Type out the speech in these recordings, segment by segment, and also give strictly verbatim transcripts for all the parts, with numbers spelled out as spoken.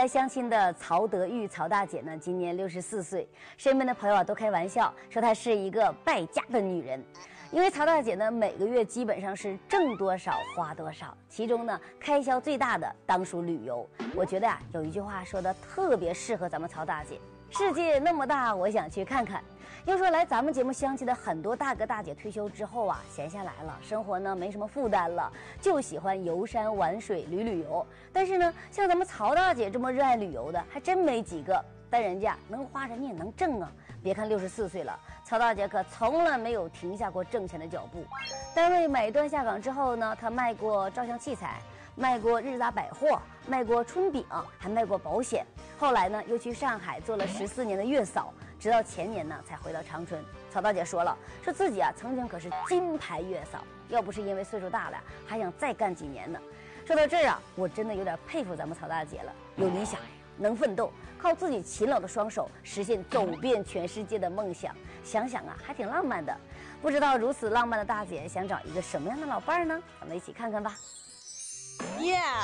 来相亲的曹德玉曹大姐呢，今年六十四岁，身边的朋友啊都开玩笑说她是一个败家的女人。因为曹大姐呢，每个月基本上是挣多少花多少，其中呢，开销最大的当属旅游。我觉得啊，有一句话说的特别适合咱们曹大姐：世界那么大，我想去看看。要说来咱们节目相亲的很多大哥大姐退休之后啊，闲下来了，生活呢没什么负担了，就喜欢游山玩水、旅旅游。但是呢，像咱们曹大姐这么热爱旅游的，还真没几个。但人家能花，人家也能挣啊！别看六十四岁了，曹大姐可从来没有停下过挣钱的脚步。单位买断下岗之后呢，她卖过照相器材，卖过日杂百货，卖过春饼，还卖过保险。后来呢，又去上海做了十四年的月嫂，直到前年呢才回到长春。曹大姐说了，说自己啊曾经可是金牌月嫂，要不是因为岁数大了，还想再干几年呢。说到这儿啊，我真的有点佩服咱们曹大姐了，有理想，能奋斗，靠自己勤劳的双手实现走遍全世界的梦想。想想啊，还挺浪漫的。不知道如此浪漫的大姐想找一个什么样的老伴呢？咱们一起看看吧。 耶、yeah ！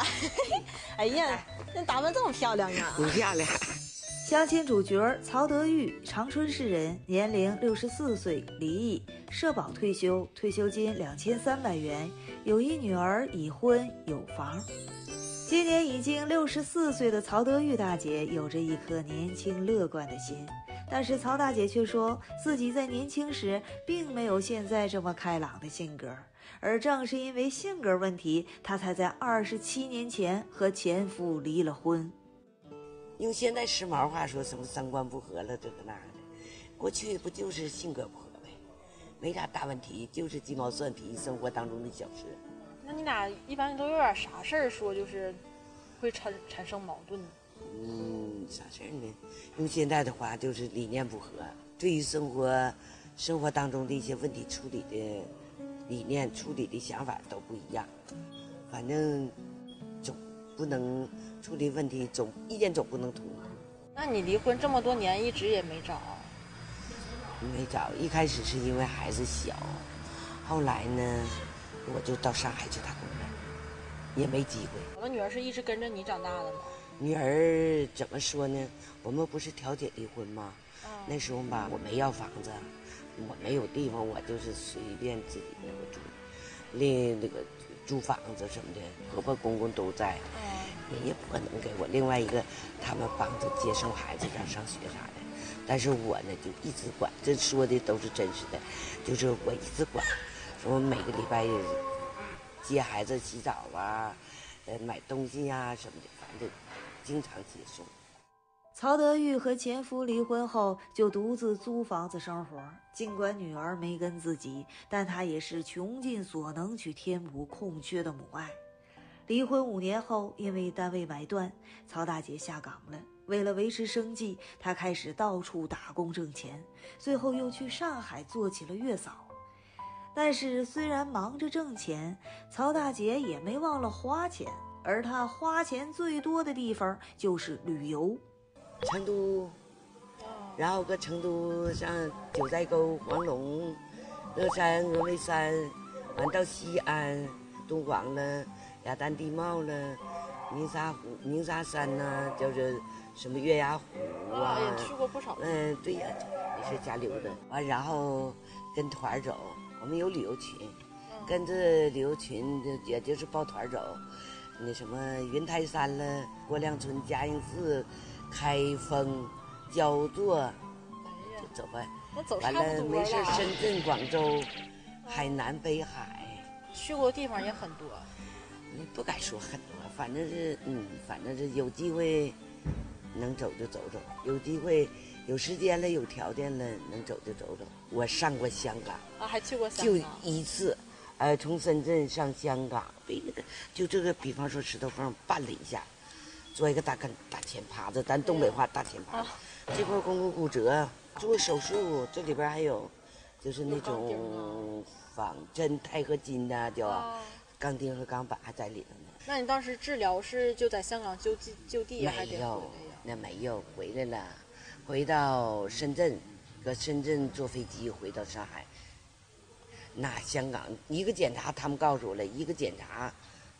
哎呀，那打扮这么漂亮啊！ 不漂亮。 相亲主角曹德玉，长春市人，年龄六十四岁，离异，社保退休，退休金两千三百元，有一女儿，已婚有房。今年已经六十四岁的曹德玉大姐有着一颗年轻乐观的心，但是曹大姐却说自己在年轻时并没有现在这么开朗的性格，而正是因为性格问题，她才在二十七年前和前夫离了婚。 用现在时髦话说，什么三观不合了，这个那个的。过去不就是性格不合呗，没啥大问题，就是鸡毛蒜皮生活当中的小事。 那你俩一般都有点啥事儿说，就是会产产生矛盾？ 嗯，啥事儿呢？用现在的话就是理念不合，对于生活生活当中的一些问题处理的理念、处理的想法都不一样。反正总不能处理问题，总意见总不能统一。 那你离婚这么多年，一直也没找？ 没找，一开始是因为孩子小，后来呢，我就到上海去打工了，也没机会。 我女儿是一直跟着你长大的吗？ 女儿怎么说呢？我们不是调解离婚吗？ 嗯、 那时候吧，我没要房子，我没有地方，我就是随便自己那个住，另那个租房子什么的，婆婆公公都在，嗯、人也不可能给我。另外一个，他们帮着接送孩子上上学啥的，但是我呢就一直管，这说的都是真实的，就是我一直管，我每个礼拜接孩子洗澡啊，呃买东西呀、啊、什么的，反正经常接送。 曹德玉和前夫离婚后就独自租房子生活，尽管女儿没跟自己，但他也是穷尽所能去填补空缺的母爱。离婚五年后，因为单位买断，曹大姐下岗了。为了维持生计，她开始到处打工挣钱，最后又去上海做起了月嫂。但是虽然忙着挣钱，曹大姐也没忘了花钱，而她花钱最多的地方就是旅游。 成都，然后搁成都上九寨沟、黄龙、乐山、峨眉山，完到西安、敦煌了、雅丹地貌了、鸣沙湖、鸣沙山呐、啊，就是什么月牙湖啊， 也去过不少。 嗯，对呀，也是加溜的。完，然后跟团走，我们有旅游群，跟着旅游群也就是抱团走，那什么云台山了、郭亮村、嘉应寺。开封、焦作，就走吧。 那走完了，没事，深圳、广州、海南、北海， 去过地方也很多。 你不敢说很多，反正是嗯，反正是有机会能走就走走，有机会有时间了、有条件了，能走就走走。我上过香港啊，还去过香港，就一次，呃，从深圳上香港，被那个就这个，比方说石头缝绊了一下。做一个大跟大前耙子，咱东北话大前耙子，这块肱骨骨折，做手术，这里边还有，就是那种仿真钛合金的，叫钢钉和钢板还在里头呢。 那你当时治疗是就在香港就地就地还得回来呀？ 那没有，回来了，回到深圳，搁深圳坐飞机回到上海。那香港一个检查，他们告诉我了，一个检查。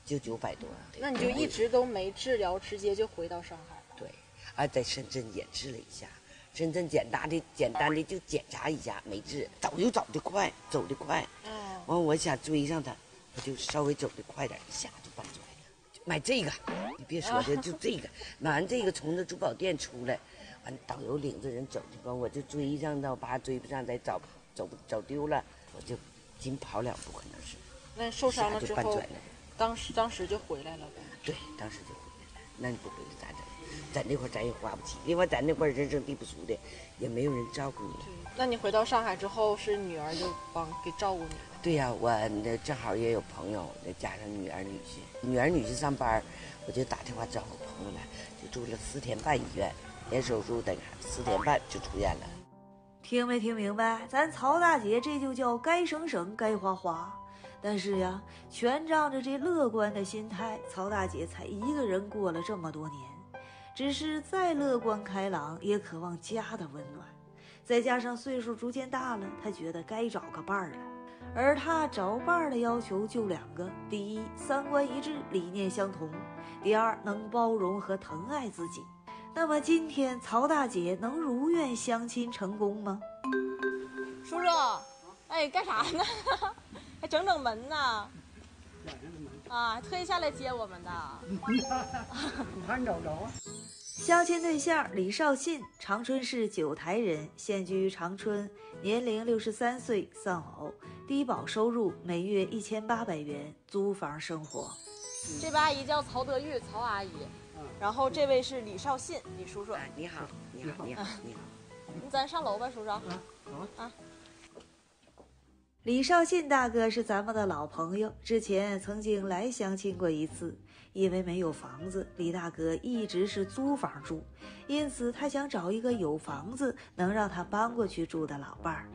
就九百多。 那你就一直都没治疗，直接就回到上海了？ 对，啊，在深圳也治了一下，深圳简单的简单的就检查一下，没治，早就走得快，走得快。哦。完，我想追上他，我就稍微走得快点，一下就搬出来了。买这个，你别说的，就这个。买完这个，从那珠宝店出来，完导游领着人走去吧，我就追上到，怕追不上再找走走丢了，我就紧跑两步，可能是。 那受伤了之后，当时当时就回来了呗？ 对，当时就回来了。那你不回来咋整？在那块咱也花不起，另外咱那块人生地不熟的，也没有人照顾你。 对，那你回到上海之后，是女儿就帮给照顾你了？ 对呀、啊，我那正好也有朋友，再加上女儿女婿，女儿女婿上班，我就打电话找我朋友来，就住了四天半医院，连手术带四天半就出院了。 听没听明白？咱曹大姐这就叫该省省，该花花。但是呀，全仗着这乐观的心态，曹大姐才一个人过了这么多年。只是再乐观开朗，也渴望家的温暖。再加上岁数逐渐大了，她觉得该找个伴儿了。而她找伴儿的要求就两个：第一，三观一致，理念相同；第二，能包容和疼爱自己。那么今天曹大姐能如愿相亲成功吗？ 叔叔，哎，干啥呢？还整整门呢？啊，特意下来接我们的。 你看找着啊？ 相亲对象李少信，长春市九台人，现居长春，年龄六十三岁，丧偶，低保收入每月一千八百元，租房生活。 这位阿姨叫曹德玉，曹阿姨。然后这位是李少信，李叔叔。 你好，你好，你好，你好。 那咱上楼吧，叔叔。啊， 好啊。 李少信大哥是咱们的老朋友，之前曾经来相亲过一次。因为没有房子，李大哥一直是租房住，因此他想找一个有房子能让他搬过去住的老伴儿。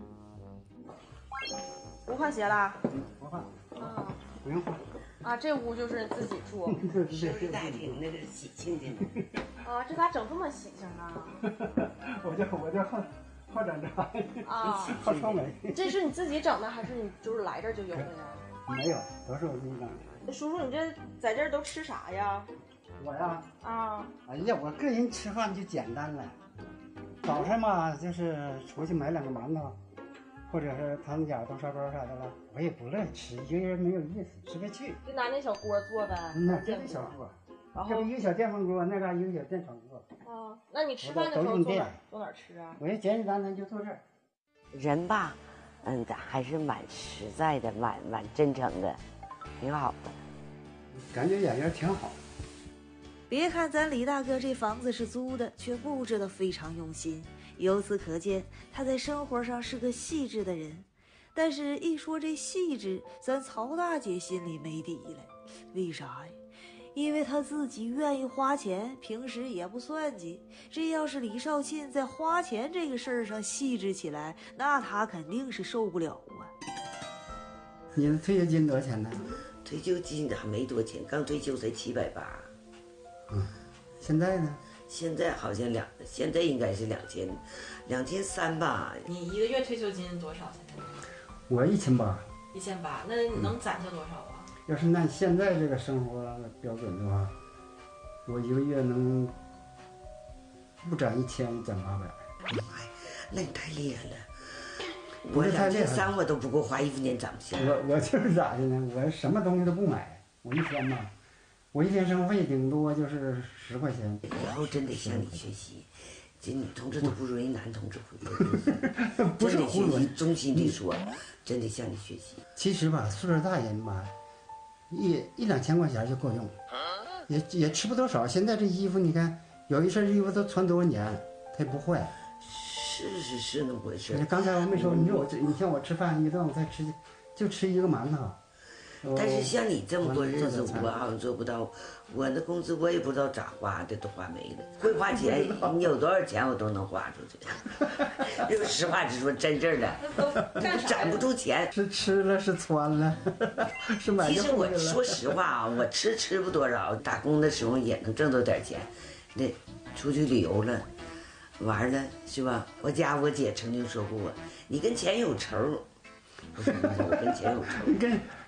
不换鞋啦？ 嗯，不换。啊，不用换。 啊，这屋就是自己住。 收拾大厅那个喜庆的呢。 啊，这咋整这么喜庆呢？ 我就我就好好整这。 啊， 好臭美。 这是你自己整的，还是你就是来这儿就有的呀？ 没有，都是我自己整的。 叔叔，你这在这儿都吃啥呀？ 我呀， 啊， 哎呀，我个人吃饭就简单了，早上嘛就是出去买两个馒头，或者是他们家冻沙包啥的了，我也不乐意吃，一个人没有意思，吃不去。 就拿那小锅做呗。 嗯呐，这是小锅，然后一个小电饭锅，那嘎一个小电炒锅。 啊，那你吃饭的时候坐哪坐哪吃啊？ 我也简简单单就坐这儿。 人吧，嗯，还是蛮实在的，蛮蛮真诚的。挺好的， 感觉眼缘挺好。 别看咱李大哥这房子是租的，却布置得非常用心。由此可见，他在生活上是个细致的人。但是，一说这细致，咱曹大姐心里没底了。为啥呀？因为他自己愿意花钱，平时也不算计。这要是李少信在花钱这个事儿上细致起来，那他肯定是受不了啊。 你的退休金多少钱呢？ 退休金还没多钱，刚退休才七百八。 嗯，现在呢？ 现在好像两，现在应该是两千，两千三吧。 你一个月退休金多少？现在？ 我一千八。 一千八，那你能攒下多少啊？ 嗯、要是按现在这个生活标准的话，我一个月能不攒一千，攒八百。 哎，那你太厉害了。我两千三我都不够花，一分钱攒不下。 我我就是咋的呢？我什么东西都不买，我一天嘛，我一天生活费顶多就是十块钱。 以后真得向你学习，这女同志都不如人男同志会， 不是胡说，衷心地说，真得向你学习。 其实吧，岁数大人嘛，一一两千块钱就够用，也也吃不多少。现在这衣服你看，有一身衣服都穿多少年，它也不坏。 是是是那么回事。 刚才我没说，你说我，你像我吃饭一顿我才吃，就吃一个馒头。 但是像你这么过日子，我好像做不到。我的工资我也不知道咋花的，都花没了。会花钱，你有多少钱我都能花出去。这个实话实说，真事儿的，攒不住钱。 是吃了，是穿了，是买。 其实我说实话啊，我吃吃不多少，打工的时候也能挣到点钱。那出去旅游了。玩了是吧？我家我姐曾经说过我，你跟钱有仇。我说我跟钱有仇。 你跟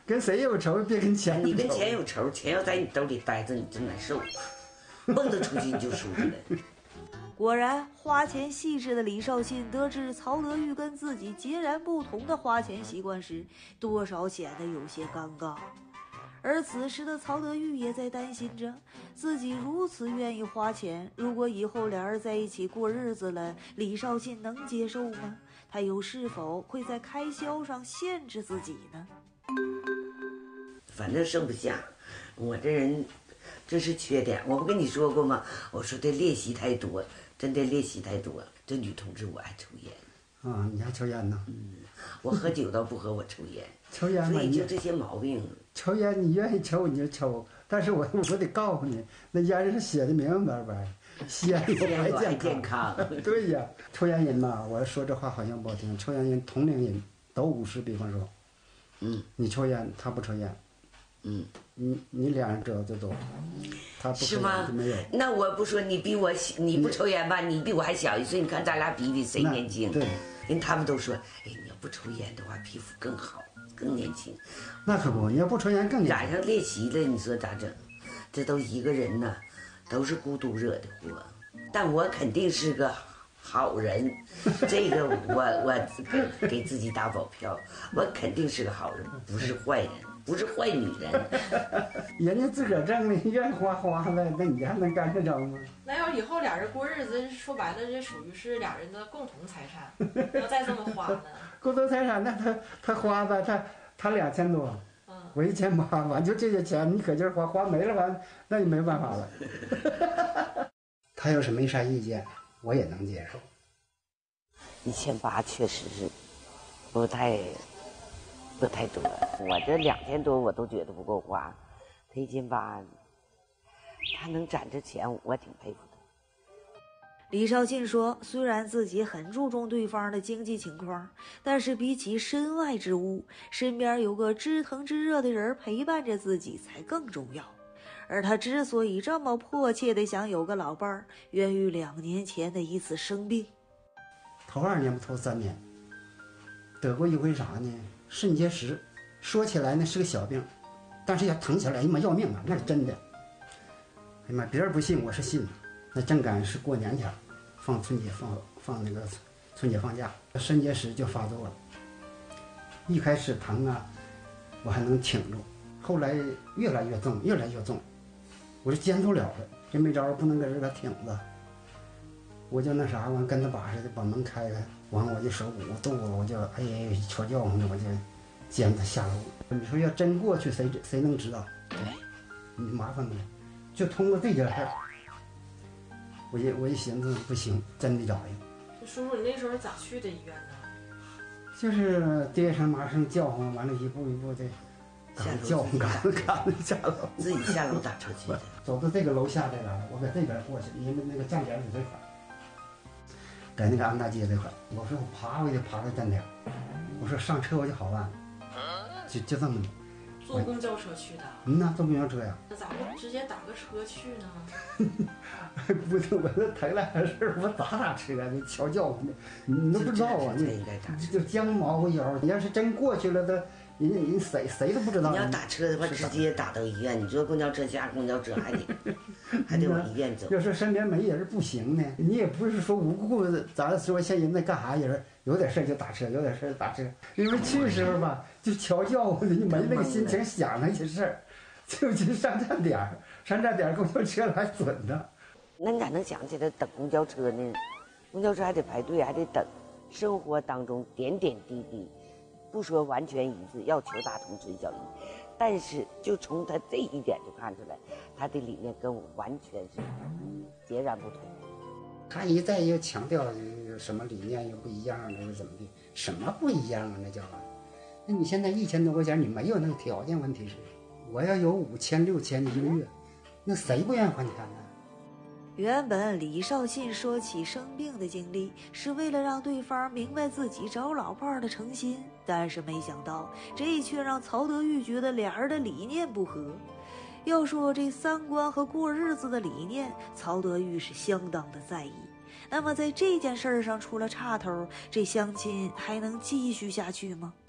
跟谁有仇别跟钱有仇。 你跟钱有仇，钱要在你兜里待着，你真难受，蹦跶出去你就舒服了。 果然，花钱细致的李绍信得知曹德玉跟自己截然不同的花钱习惯时，多少显得有些尴尬。而此时的曹德玉也在担心着，自己如此愿意花钱，如果以后俩人在一起过日子了，李绍信能接受吗？他又是否会在开销上限制自己呢？ 反正剩不下，我这人这是缺点。我不跟你说过吗？我说这练习太多，真的练习太多。这女同志我爱抽烟啊，你还抽烟呢？ 嗯，我喝酒倒不喝，我抽烟。 抽烟嘛， 所以就这些毛病。 抽烟你愿意抽你就抽，但是我我得告诉你，那烟是写的明明白白，吸烟有害健康。对呀，抽烟人嘛，我说这话好像不好听，抽烟人同龄人都五十，比方说， 嗯， 你抽烟，他不抽烟， 嗯， 你你俩人知道就多，他不抽是吗？ 就没有。 那我不说你比我你不抽烟吧，你比我还小一岁，你看咱俩比比谁年轻？ 对， 人他们都说，哎，你要不抽烟的话，皮肤更好。更年轻， 那可不，你要不抽烟更年轻。 染上练习了，你说咋整？这都一个人呢，都是孤独惹的祸。但我肯定是个好人，这个我我给给自己打保票，我肯定是个好人，不是坏人，不是坏女人。 人家自个儿挣的，愿意花花了，那你还能干得着吗？ 那要以后俩人过日子，说白了，这属于是俩人的共同财产，要再这么花呢？ 共同财产，那他他花吧，他他两千多，嗯，我一千八，完就这些钱你可劲儿花，花没了完，那你没办法了。他要是没啥意见，我也能接受。 一千八确实是不太不太多，我这两千多我都觉得不够花，他一千八，他能攒这钱，我挺佩服的。 李绍信说，虽然自己很注重对方的经济情况，但是比起身外之物，身边有个知疼知热的人陪伴着自己才更重要。而他之所以这么迫切地想有个老伴儿，源于两年前的一次生病。 头二年不头三年，得过一回啥呢？肾结石，说起来呢是个小病，但是要疼起来，哎呀妈要命啊，那是真的。哎呀妈，别人不信，我是信。那正赶是过年前，放春节放放那个春节放假，肾结石就发作了。一开始疼啊，我还能挺住，后来越来越重，越来越重，我就坚不了了，这没招，不能搁这个挺着。我就那啥，完跟他把似的把门开开，完我就手捂肚子，我就哎呀瞧叫唤着，我就肩子下楼。你说要真过去，谁谁能知道？ 对， 你麻烦了，就通过这件事儿，我一我一寻思不行，真得找人。 叔叔，你那时候咋去的医院呢？ 就是爹声妈声叫唤，完了一步一步的赶叫唤赶赶下楼， 自己下楼打车去的。 走到这个楼下这个，我搁这边过去，因为那个站点在这块儿。在那个安大街这块，我说我爬我就爬到站点，我说上车我就好办，就就这么的。 坐公交车去的？ 嗯呐，坐公交车呀。 那咋不直接打个车去呢？ 不是，我这疼了点事儿，我咋打车啊？你瞧叫唤的，你都不知道啊！ 这应该打车。 就将毛个腰，你要是真过去了，他人人谁谁都不知道。 你要打车的话，直接打到医院。你坐公交车下公交车还得还得往医院走。 要说身边没人不行呢，你也不是说无故，咱说像人那干啥人有点事就打车，有点事打车。因为去时候吧，就瞧叫唤的，你没那个心情想那些事儿，就去上站点儿，上站点儿公交车还准着。 那你咋能想起来等公交车呢？公交车还得排队，还得等。生活当中点点滴滴，不说完全一致，要求大同小异，但是就从他这一点就看出来，他的理念跟我完全是截然不同。 他一再又强调有什么理念又不一样了，又怎么的？什么不一样啊？那叫啊？那你现在一千多块钱，你没有那个条件，问题是我要有五千六千一个月，那谁不愿意还钱呢？ 原本李绍信说起生病的经历是为了让对方明白自己找老伴的诚心，但是没想到这却让曹德玉觉得俩人的理念不合。要说这三观和过日子的理念，曹德玉是相当的在意。那么在这件事上出了岔头，这相亲还能继续下去吗？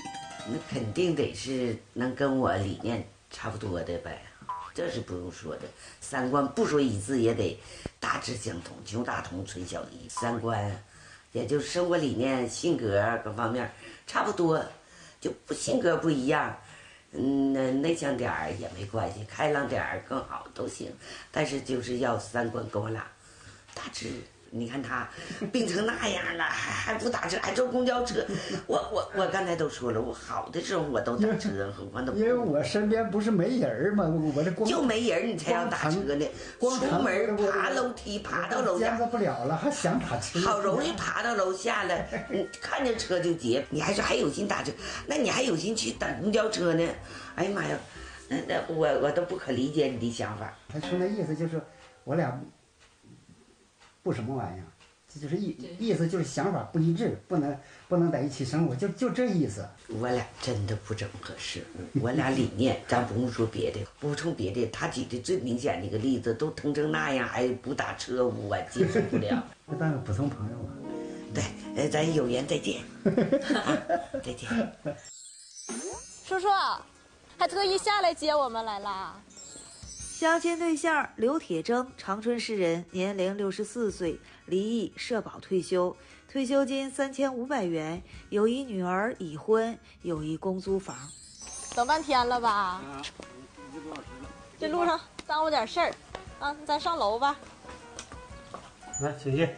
那肯定得是能跟我理念差不多的呗，这是不用说的。三观不说一致，也得大致相同，穷大同，存小异。三观，也就是生活理念、性格各方面差不多，就不性格不一样。嗯，那内向点儿也没关系，开朗点儿更好都行，但是就是要三观跟我俩大致。你看他病成那样了，还还不打车，还坐公交车。我我我刚才都说了，我好的时候我都打车，何况都因为我身边不是没人嘛，我这光就没人，你才要打车呢。出门爬楼梯爬到楼下， 坚持不了了，还想打车。 好容易爬到楼下了，你看见车就接，你还说还有心打车，那你还有心去等公交车呢？哎呀妈呀，那那我我都不可理解你的想法。 他说那意思就是我俩。不什么玩意儿，这就是意意思就是想法不一致，不能不能在一起生活，就就这意思。 我俩真的不怎么合适，我俩理念，咱不用说别的，不从别的，他举的最明显的一个例子，都疼成那样还不打车，我接受不了。 那当个普通朋友啊。 对，呃，咱有缘再见，啊，再见。 叔叔，还特意下来接我们来了。 相亲对象刘铁铮，长春市人，年龄六十四岁，离异，社保退休，退休金三千五百元，有一女儿，已婚，有一公租房。 等半天了吧？ 啊，一个多小时了。 这路上耽误点事儿，啊，咱上楼吧。 来，请进。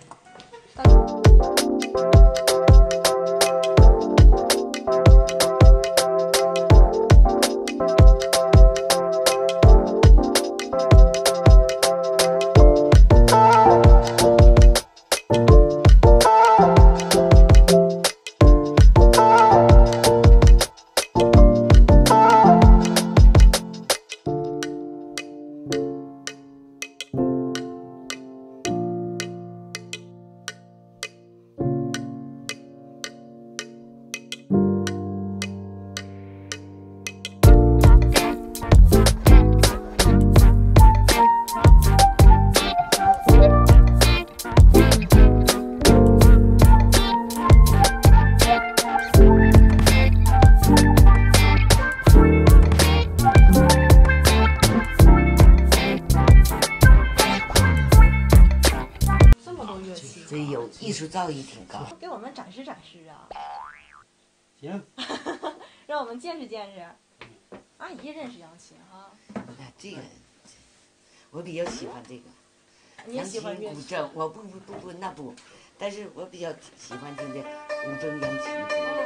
造诣挺高， 给我们展示展示啊！ 行， 让我们见识见识。阿姨认识杨琴哈？ 哎，这个我比较喜欢这个。 你也喜欢乐古筝？我不不不不那不，但是我比较喜欢听这古筝扬琴。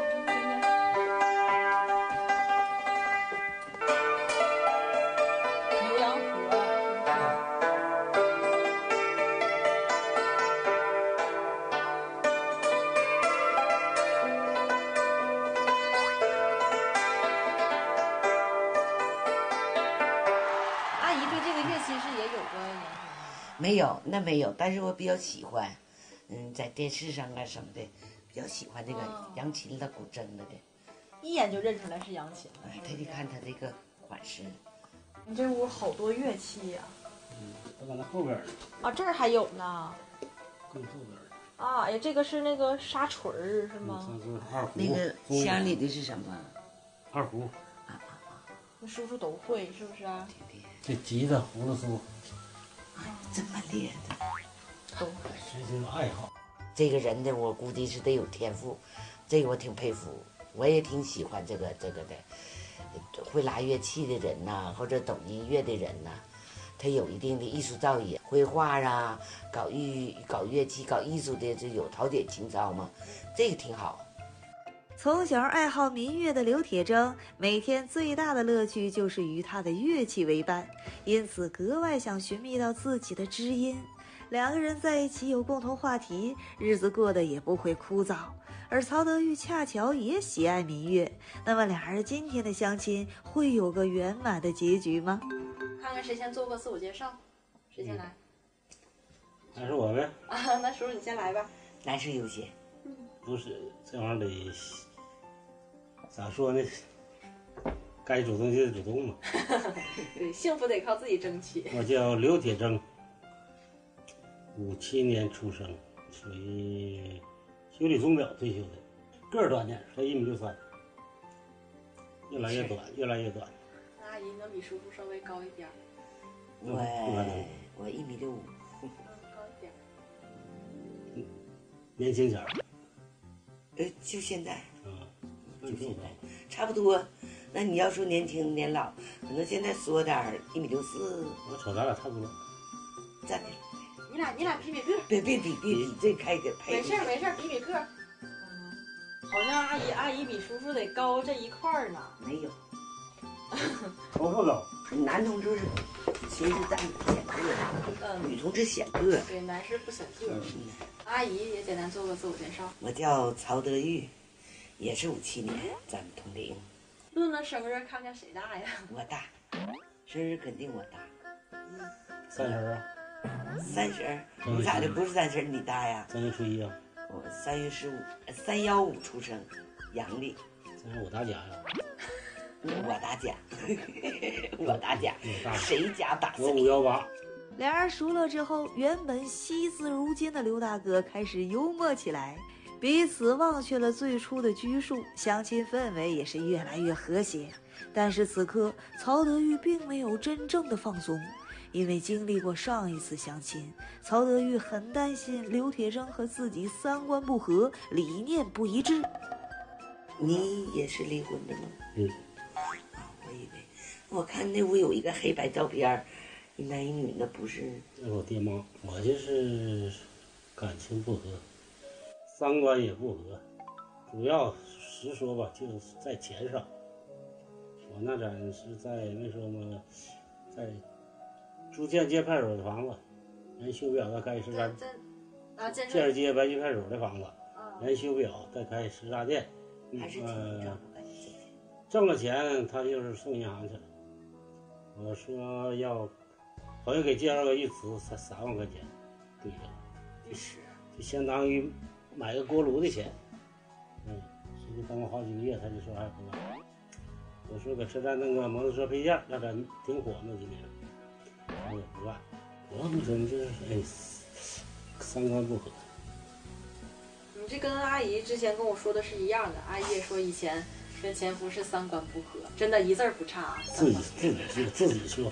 牛羊河。 没有，那没有，但是我比较喜欢，嗯，在电视上啊什么的，比较喜欢这个扬琴了、古筝了的， 一眼就认出来是扬琴了。 哎，他得看他这个款式。 你这屋好多乐器呀、 啊。嗯，都在那后边呢。 啊，这儿还有呢。 更后边。 啊，哎呀，这个是那个沙锤儿是吗？ 这是二胡。 那个乡里的是什么？ 二胡。 啊啊啊！那叔叔都会是不是？ 对对。 这吉他、葫芦苏。 这么厉害的， 都实行爱好。 这个人呢，我估计是得有天赋，这个我挺佩服，我也挺喜欢这个这个的。会拉乐器的人呐、啊，或者懂音乐的人呐、啊，他有一定的艺术造诣，绘画啊，搞艺搞乐器、搞艺术的，就有陶冶情操嘛，这个挺好。 从小爱好民乐的刘铁铮，每天最大的乐趣就是与他的乐器为伴，因此格外想寻觅到自己的知音。两个人在一起有共同话题，日子过得也不会枯燥。而曹德玉恰巧也喜爱民乐，那么俩人今天的相亲会有个圆满的结局吗？ 看看谁先做个自我介绍，谁先来？ 还是我呗。 啊，那叔叔你先来吧。 男士优先。 不是，这玩意儿得咋说呢？该主动就得主动嘛。 对，幸福得靠自己争取。 我叫刘铁铮，五七年出生，属于修理钟表退休的，个儿短点，才一米六三。 越来越短，越来越短。 阿姨能比叔叔稍微高一点儿。 我我一米六五， 嗯，高一点。 嗯，年轻前儿。 呃，就现在。 啊， 就现在，差不多。那你要说年轻年老，可能现在缩点儿，一米六四。 我瞅咱俩差不多。 站起来。 你俩你俩比比个。 别别比别比，这开个配。 没事没事，比比个。嗯，好像阿姨阿姨比叔叔得高这一块儿呢。 没有。 头发高。 男同志其实占显个，嗯，女同志显个。 对，男士不显个。嗯。阿姨也简单做个自我介绍。 我叫曹德玉，也是五七年，咱们同龄。 论了生日，看看谁大呀？ 我大，生日肯定我大。 嗯， 三十啊？ 三十？你咋的？不是三十你大呀？ 三月初一啊？ 我三月十五，三幺五出生，阳历。 三幺五打假呀？ 我打假，我打假，谁家打谁？ 我五幺八。 俩人熟了之后，原本惜字如金的刘大哥开始幽默起来。彼此忘却了最初的拘束，相亲氛围也是越来越和谐。但是此刻，曹德玉并没有真正的放松，因为经历过上一次相亲，曹德玉很担心刘铁铮和自己三观不合，理念不一致。 你也是离婚的吗？ 嗯。 我以为，我看那屋有一个黑白照片，一男一女，那不是？ 那是我爹妈，我就是感情不和。三观也不合，主要实说吧，就是在钱上。我那咱是在那时候嘛，在朱建街派出所的房子，人修不了再开石家， 啊，建建设街白区派出所的房子，人修不了再开石家店， 还是挺呃，挣了钱他就是送银行去了。我说要，朋友给介绍个一次才三万块钱，对了， 就是就相当于买个锅炉的钱，嗯，所以等我好几个月，他就说还不干。我说搁车站弄个摩托车配件，让咱挺火那几年，他也不干。我不真就是哎，三观不合。 你这跟阿姨之前跟我说的是一样的，阿姨也说以前跟前夫是三观不合，真的一字不差。 自己自己说自己说，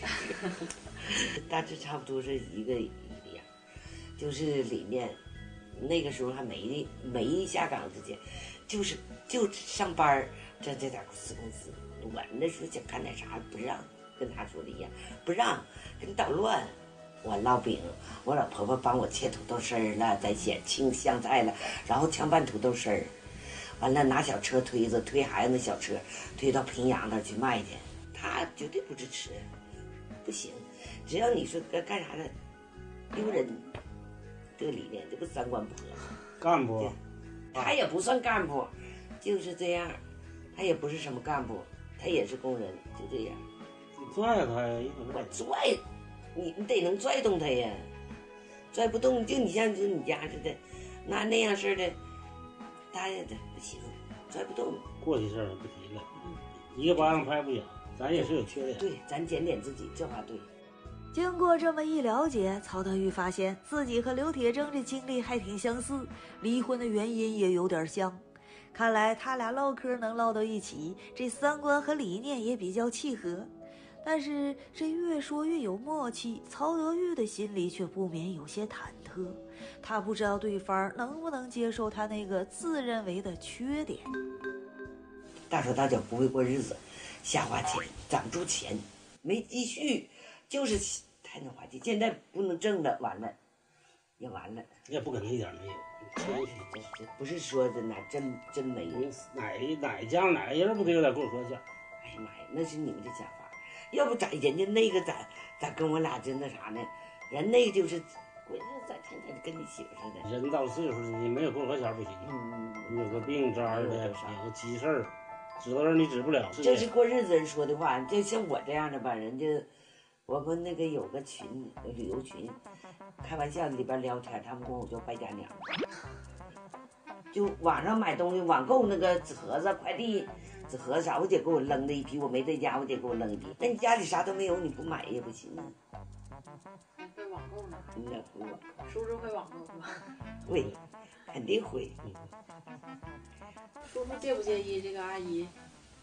大致差不多是一个一个样，就是理念。那个时候还没没下岗之前，就是就上班挣这点私工资。我那时候想干点啥不让，跟他说的一样，不让给你捣乱。我烙饼，我老婆婆帮我切土豆丝儿了，再切青香菜了，然后炝拌土豆丝儿，完了拿小车推子推孩子那小车推到平阳那儿去卖去。他绝对不支持，不行，只要你说干干啥的丢人。这个理念，这个三观不合。 干部， 他也不算干部，就是这样。他也不是什么干部，他也是工人，就这样。 拽他呀！ 我拽，你你得能拽动他呀，拽不动就你像就你家似的，那那样式的，他也不行，拽不动。 过去事儿不提了，一个巴掌拍不响，咱也是有缺点。 对，咱检点自己，这话对。 经过这么一了解，曹德玉发现自己和刘铁铮这经历还挺相似，离婚的原因也有点像。看来他俩唠嗑能唠到一起，这三观和理念也比较契合。但是这越说越有默契，曹德玉的心里却不免有些忐忑。他不知道对方能不能接受他那个自认为的缺点。 大手大脚不会过日子，瞎花钱，攒不住钱，没积蓄。就是太能花钱，现在不能挣了，完了，也完了。 也不可能一点没有，谦虚。 这不是说的哪真真没有， 哪哪家哪个人不得有点过河价？ 哎呀妈呀，那是你们的想法，要不咋人家那个咋咋跟我俩真那啥呢？人那个就是过日子，天天跟你媳妇似的。 人到岁数你没有过河钱不行，嗯，你有个病灾的，有个急事儿，指头你指不了。 这是过日子人说的话，就像我这样的吧，人家。我们那个有个群，旅游群，开玩笑里边聊天，他们管我叫败家娘。就网上买东西，网购那个纸盒子、快递纸盒子啥，我姐给我扔的一批，我没在家，我姐给我扔一批。那你家里啥都没有，你不买也不行啊。 还会网购呢？ 你俩会网购？ 叔叔会网购吗？ 会，肯定会。 叔叔介不介意这个阿姨？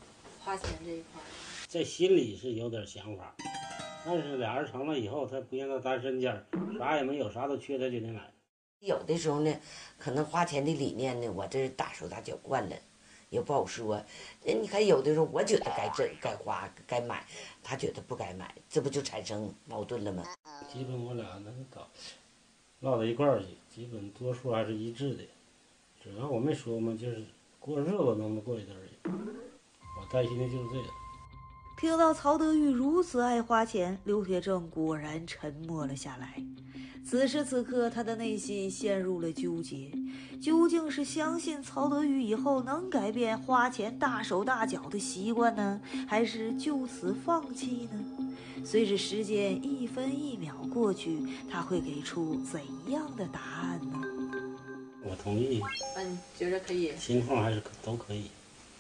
花钱这一块？ 在心里是有点想法，但是俩人成了以后，他不像他单身家，啥也没有，啥都缺，他就得买。 有的时候呢，可能花钱的理念呢，我这大手大脚惯了，也不好说。人你看，有的时候我觉得该挣、该花、该买，他觉得不该买，这不就产生矛盾了吗？ 基本我俩能搞唠到一块儿去，基本多数还是一致的。只要我没说嘛，就是过日子能不能过一段而已。我担心的就是这个。 听到曹德玉如此爱花钱，刘铁正果然沉默了下来。此时此刻，他的内心陷入了纠结，究竟是相信曹德玉以后能改变花钱大手大脚的习惯呢，还是就此放弃呢？随着时间一分一秒过去，他会给出怎样的答案呢？ 我同意。 那你觉得可以？ 情况还是都可以，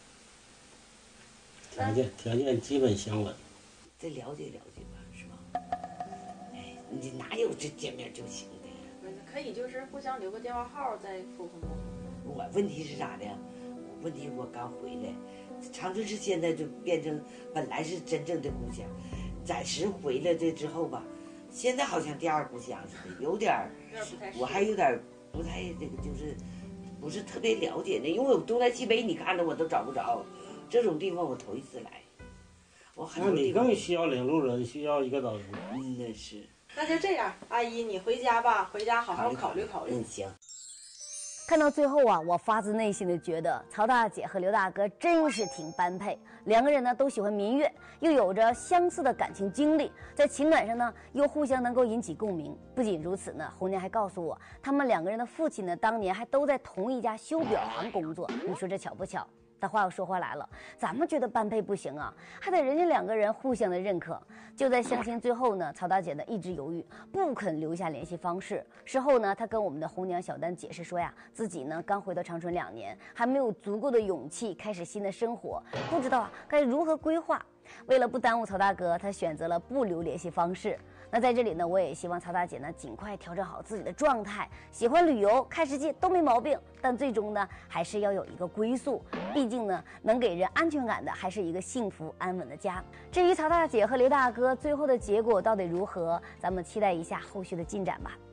条件条件基本相吻。 再了解了解吧，是吧？哎，你哪有这见面就行的呀？ 可以，就是互相留个电话号再沟通沟通。 我问题是啥的？我问题我刚回来，长春市现在就变成本来是真正的故乡，暂时回来这之后吧，现在好像第二故乡似的，有点儿，我还有点不太这个，就是不是特别了解的，因为我东南西北你看的我都找不着，这种地方我头一次来。我很那你更需要领路人，需要一个导游。 嗯，那是。 那就这样，阿姨，你回家吧，回家好好考虑考虑。 嗯，行。 看到最后啊，我发自内心的觉得曹大姐和刘大哥真是挺般配。两个人呢都喜欢民乐，又有着相似的感情经历，在情感上呢又互相能够引起共鸣。不仅如此呢，红娘还告诉我，他们两个人的父亲呢当年还都在同一家修表行工作。你说这巧不巧？但话又说回来了，咱们觉得般配不行啊，还得人家两个人互相的认可。就在相亲最后呢，曹大姐呢一直犹豫，不肯留下联系方式。事后呢，她跟我们的红娘小丹解释说呀，自己呢刚回到长春两年，还没有足够的勇气开始新的生活，不知道啊该如何规划。为了不耽误曹大哥，她选择了不留联系方式。那在这里呢，我也希望曹大姐呢尽快调整好自己的状态，喜欢旅游、看世界都没毛病，但最终呢还是要有一个归宿。毕竟呢，能给人安全感的还是一个幸福安稳的家。至于曹大姐和刘大哥最后的结果到底如何，咱们期待一下后续的进展吧。